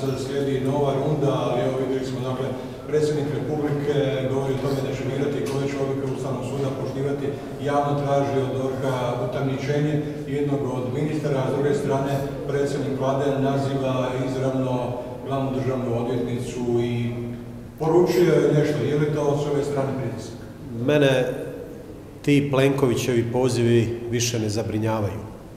slijedi nova runda, ali evo vidjeli smo, dakle, predsjednik Republike govori o tome da će birati koje će odluke Ustavnog suda poštivati, javno traži od DORH-a utamničenje jednog od ministara, a s druge strane predsjednik Vlade naziva izravno glavnu državnu odvjetnicu i poručuje nešto. Je li to s ove strane pritisak? Mene ti Plenkovićevi pozivi više ne zabrinjavaju.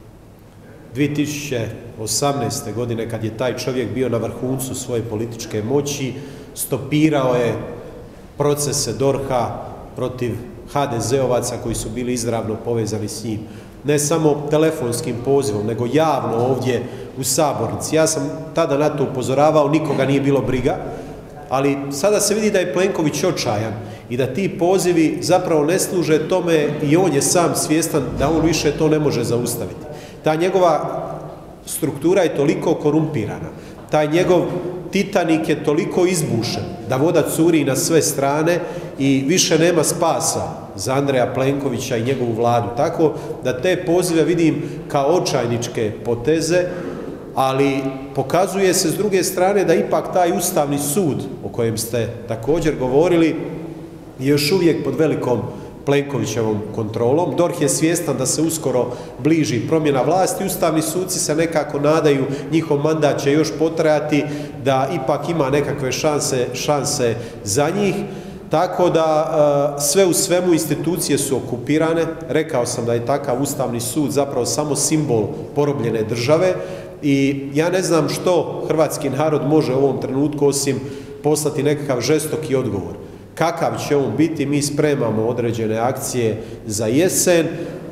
2018. godine, kad je taj čovjek bio na vrhuncu svoje političke moći, stopirao je procese DORH-a protiv HDZ-ovaca koji su bili izravno povezani s njim. Ne samo telefonskim pozivom, nego javno ovdje u sabornici. Ja sam tada na to upozoravao, nikoga nije bilo briga, ali sada se vidi da je Plenković očajan i da ti pozivi zapravo ne služe tome i on je sam svjestan da on više to ne može zaustaviti. Ta njegova struktura je toliko korumpirana, taj njegov Titanik je toliko izbušen da voda curi na sve strane i više nema spasa za Andreja Plenkovića i njegovu Vladu. Tako da te pozive vidim kao očajničke poteze, ali pokazuje se s druge strane da ipak taj Ustavni sud o kojem ste također govorili je još uvijek pod velikom Plenkovićevom kontrolom. DORH je svjestan da se uskoro bliži promjena vlasti, ustavni suci se nekako nadaju, njihov mandat će još potrajati, da ipak ima nekakve šanse za njih. Tako da sve u svemu institucije su okupirane. Rekao sam da je takav Ustavni sud zapravo samo simbol porobljene države i ja ne znam što hrvatski narod može u ovom trenutku osim poslati nekakav žestoki odgovor. Kakav će on biti, mi spremamo određene akcije za jesen.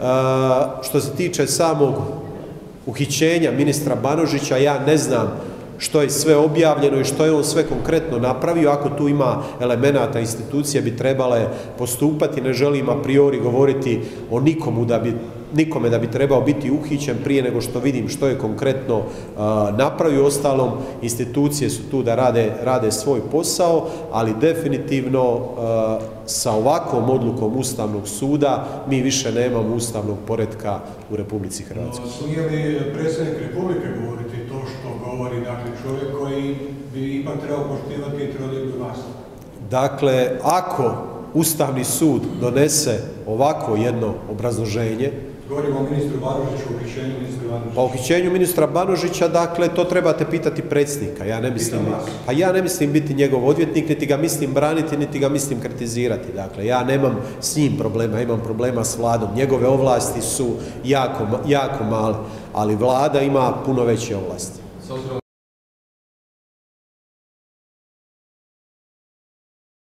Što se tiče samog uhićenja ministra Banožića, ja ne znam što je sve objavljeno i što je on sve konkretno napravio. Ako tu ima elemenata, institucije bi trebale postupati. Ne želim a priori govoriti o nikome da bi trebao biti uhićen prije nego što vidim što je konkretno napravio. Ostalom, institucije su tu da rade svoj posao, ali definitivno sa ovakvom odlukom Ustavnog suda mi više nemamo ustavnog poretka u Republici Hrvatskoj. Smije li predsjednik Republike govoriti to što govori, dakle, čovjek koji bi ipak trebao poštivati trodiobu vlasti? Dakle, ako Ustavni sud donese ovako jedno obrazloženje, govorimo o ministru Banožiću, o uhićenju ministra Banožića. Pa o uhićenju ministra Banožića, dakle, to trebate pitati predsjednika. Ja ne mislim biti njegov odvjetnik, niti ga mislim braniti, niti ga mislim kritizirati. Dakle, ja nemam s njim problema, imam problema s Vladom. Njegove ovlasti su jako male, ali Vlada ima puno veće ovlasti.